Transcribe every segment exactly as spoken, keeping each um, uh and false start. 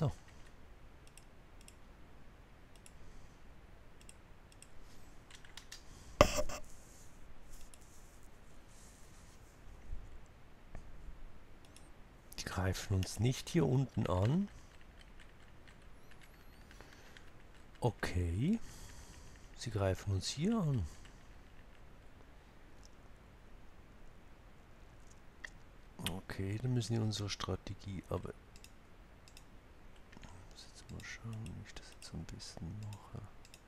So. Die greifen uns nicht hier unten an. Okay. Sie greifen uns hier an. Okay, dann müssen wir unsere Strategie, aber... Ich muss jetzt mal schauen, wie ich das jetzt so ein bisschen mache.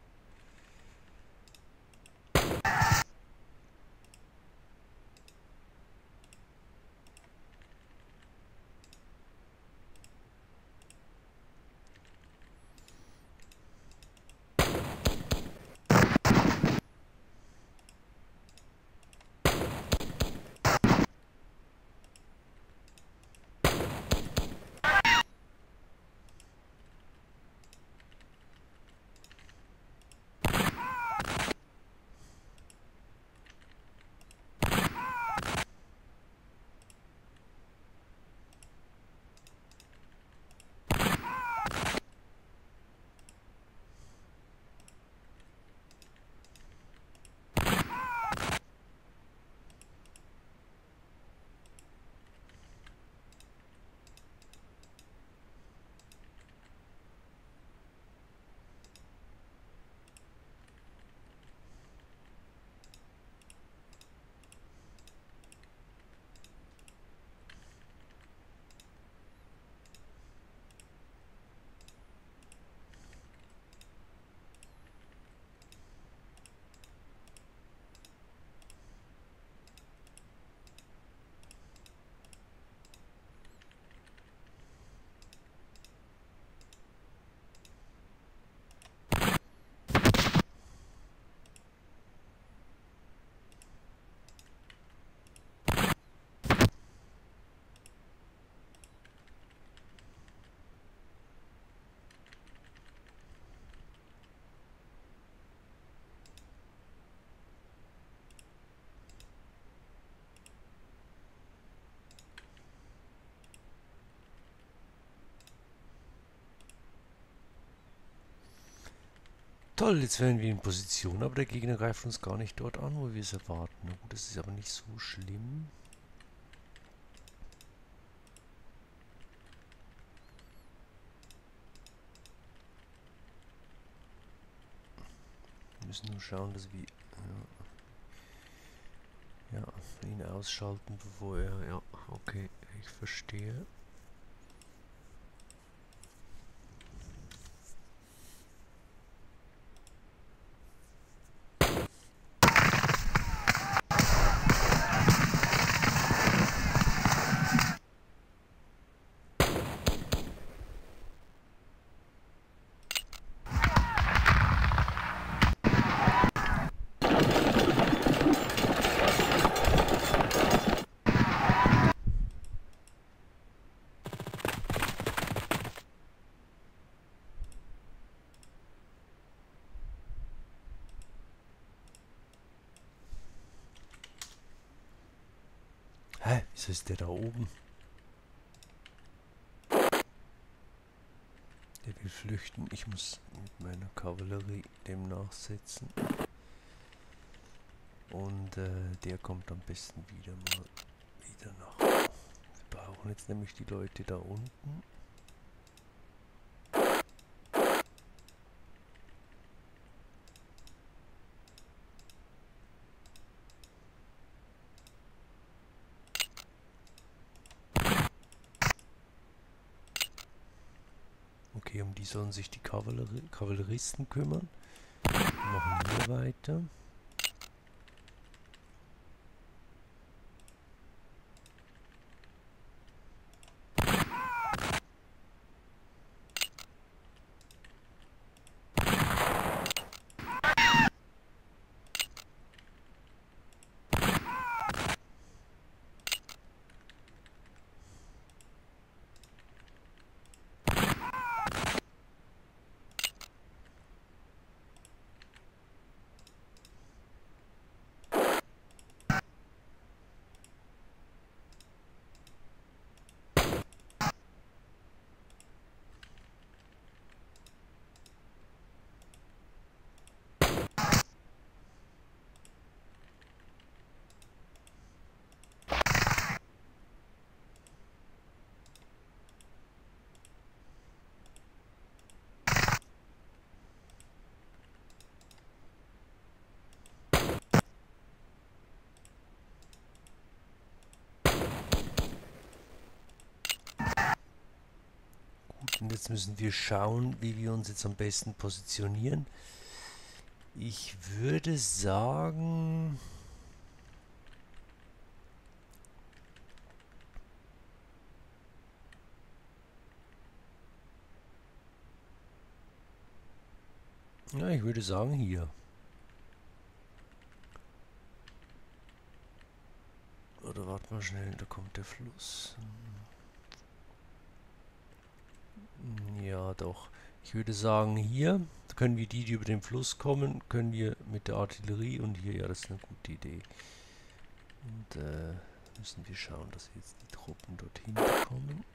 Toll, jetzt wären wir in Position, aber der Gegner greift uns gar nicht dort an, wo wir es erwarten. Na gut, das ist aber nicht so schlimm. Wir müssen nur schauen, dass wir ja, ja, ihn ausschalten, bevor er... Ja, okay, ich verstehe. Hä? Wieso ist der da oben? Der will flüchten. Ich muss mit meiner Kavallerie dem nachsetzen. Und äh, der kommt am besten wieder mal wieder nach. Wir brauchen jetzt nämlich die Leute da unten. Okay, um die sollen sich die Kavallerie Kavalleristen kümmern. Wir machen hier weiter. jetzt müssen wir schauen, wie wir uns jetzt am besten positionieren. Ich würde sagen... Ja, ich würde sagen hier. Oder warte mal schnell, da kommt der Fluss. Ja, doch. Ich würde sagen hier, können wir die, die über den Fluss kommen, können wir mit der Artillerie und hier, ja, das ist eine gute Idee. Und äh, müssen wir schauen, dass wir jetzt die Truppen dorthin bekommen.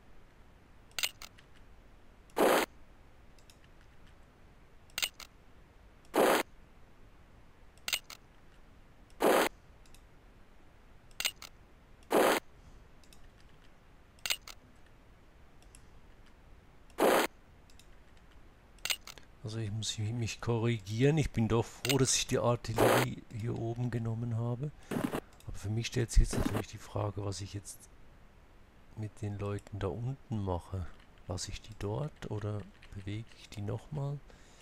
Also ich muss mich korrigieren. Ich bin doch froh, dass ich die Artillerie hier oben genommen habe. Aber für mich stellt sich jetzt natürlich die Frage, was ich jetzt mit den Leuten da unten mache. Lasse ich die dort oder bewege ich die nochmal?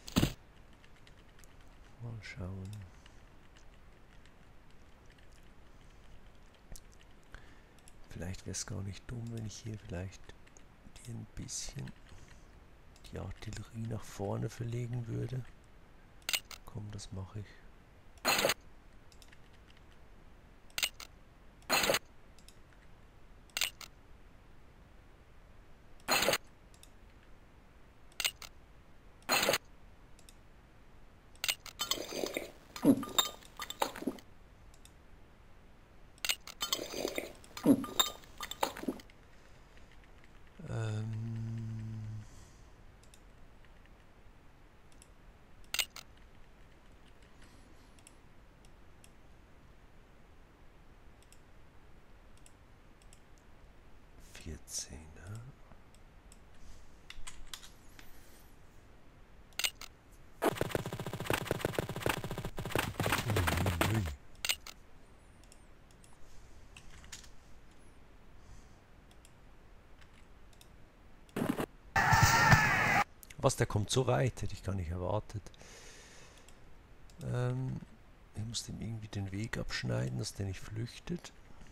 Mal schauen. Vielleicht wäre es gar nicht dumm, wenn ich hier vielleicht die ein bisschen die Artillerie nach vorne verlegen würde. Komm, das mache ich. vierzehn, ne? Ui, ui. Was, der kommt so weit, hätte ich gar nicht erwartet. Ähm, ich muss dem irgendwie den Weg abschneiden, dass der nicht flüchtet.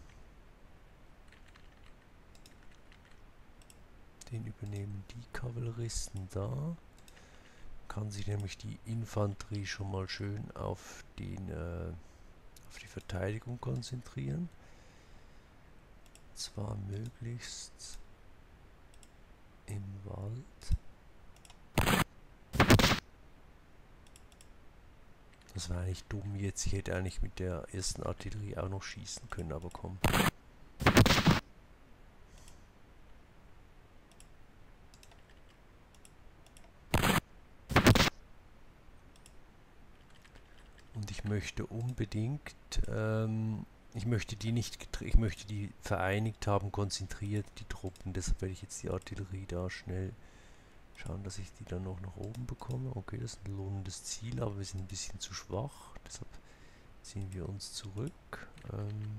Den übernehmen die Kavalleristen da. Kann sich nämlich die Infanterie schon mal schön auf, den, äh, auf die Verteidigung konzentrieren. Zwar möglichst im Wald. Das war eigentlich dumm jetzt. Ich hätte eigentlich mit der ersten Artillerie auch noch schießen können, aber komm. Und ich möchte unbedingt, ähm, ich möchte die nicht, ich möchte die vereinigt haben, konzentriert, die Truppen. Deshalb werde ich jetzt die Artillerie da schnell schauen, dass ich die dann noch nach oben bekomme. Okay, das ist ein lohnendes Ziel, aber wir sind ein bisschen zu schwach. Deshalb ziehen wir uns zurück. Ähm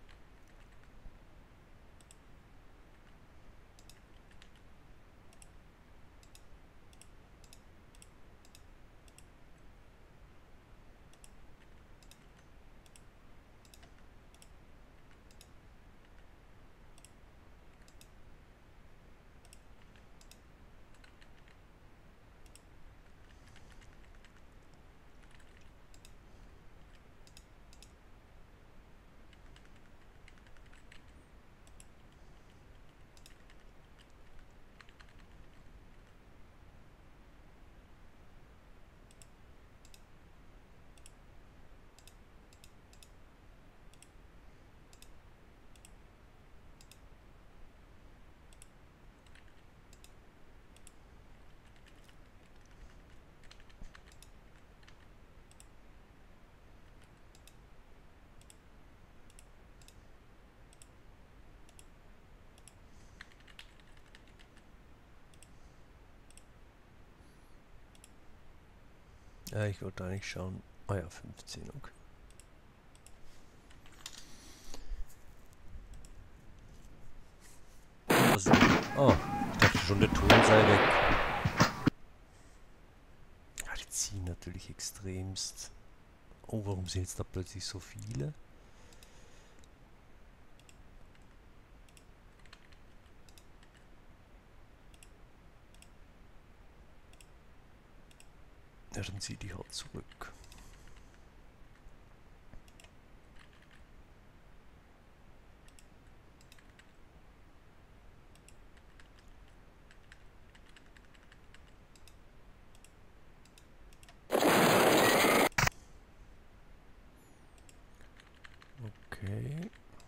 Ja, ich wollte eigentlich schauen. Ah ja, fünfzehn, okay. Also, oh, ich dachte schon der Ton sei weg. Ja, die ziehen natürlich extremst. Oh, warum sind jetzt da plötzlich so viele? Ja, dann zieh die halt zurück. Okay.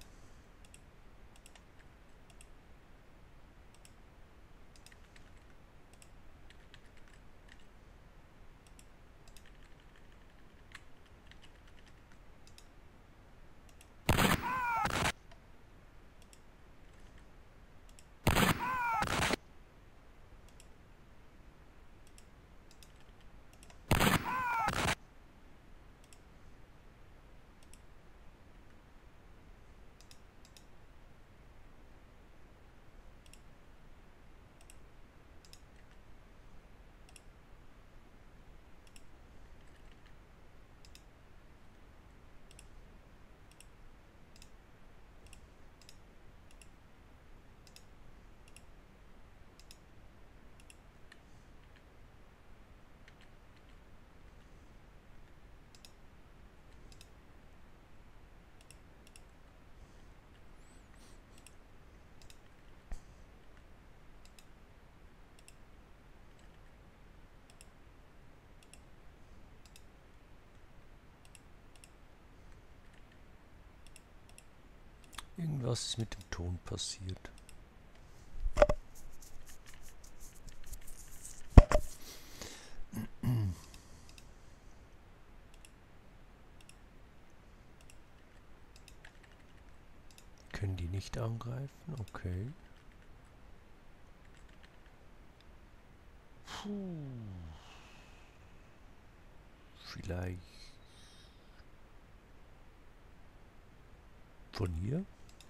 Irgendwas ist mit dem Ton passiert. Können die nicht angreifen? Okay. Puh. Vielleicht von hier?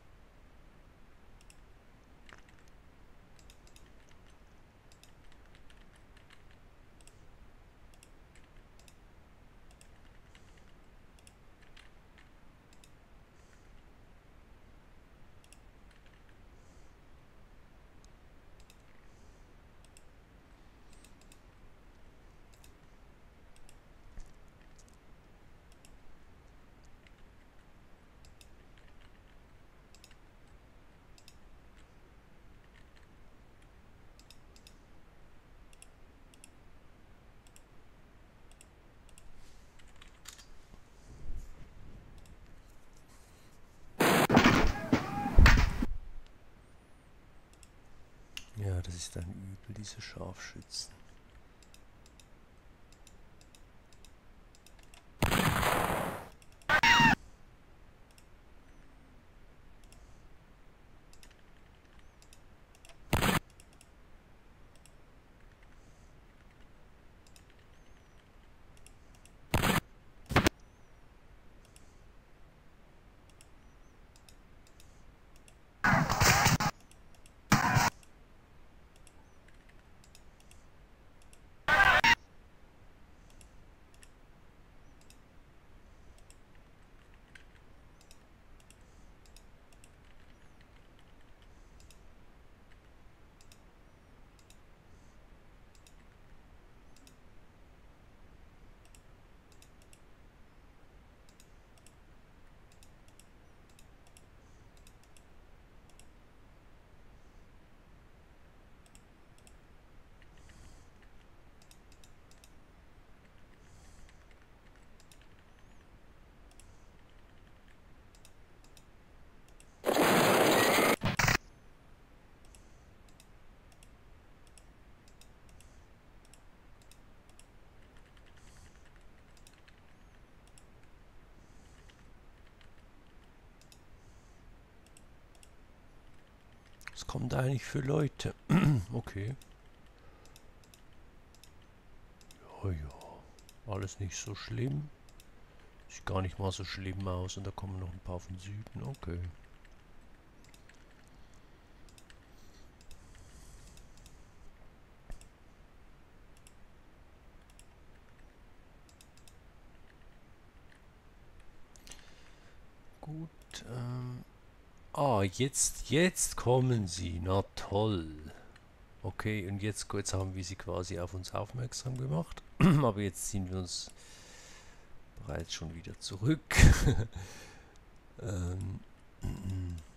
Ja, das ist ein Übel, diese Scharfschützen. Was kommen da eigentlich für Leute? Okay. Ja, ja. Alles nicht so schlimm. Sieht gar nicht mal so schlimm aus. Und da kommen noch ein paar von Süden. Okay. gut. Ähm, ah, jetzt, jetzt kommen sie. Na toll. Okay, und jetzt, jetzt haben wir sie quasi auf uns aufmerksam gemacht. Aber jetzt ziehen wir uns bereits schon wieder zurück. ähm,